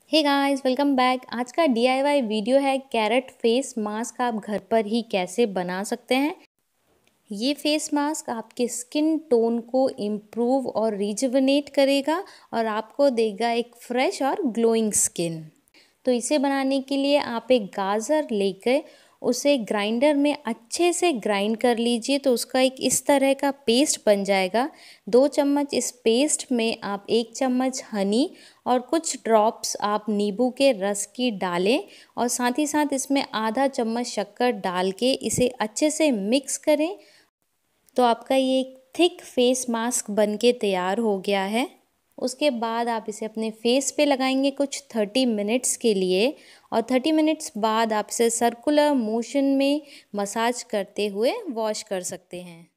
Hey guys, welcome back. आज का DIY video है कैरेट फेस मास्क आप घर पर ही कैसे बना सकते हैं। ये फेस मास्क आपके स्किन टोन को इम्प्रूव और रिजुवनेट करेगा और आपको देगा एक फ्रेश और ग्लोइंग स्किन। तो इसे बनाने के लिए आप एक गाजर लेकर उसे ग्राइंडर में अच्छे से ग्राइंड कर लीजिए, तो उसका एक इस तरह का पेस्ट बन जाएगा। 2 चम्मच इस पेस्ट में आप 1 चम्मच हनी और कुछ ड्रॉप्स आप नींबू के रस की डालें और साथ ही साथ इसमें आधा चम्मच शक्कर डाल के इसे अच्छे से मिक्स करें। तो आपका ये एक थिक फेस मास्क बनके तैयार हो गया है। उसके बाद आप इसे अपने फेस पे लगाएंगे कुछ 30 मिनट्स के लिए और 30 मिनट्स बाद आप इसे सर्कुलर मोशन में मसाज करते हुए वॉश कर सकते हैं।